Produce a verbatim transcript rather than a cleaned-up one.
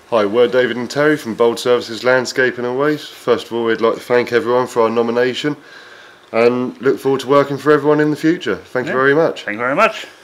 Hi, we're David and Terry from Bold Services Landscaping and Waste. First of all, we'd like to thank everyone for our nomination and look forward to working for everyone in the future. Thank yeah. you very much. Thank you very much.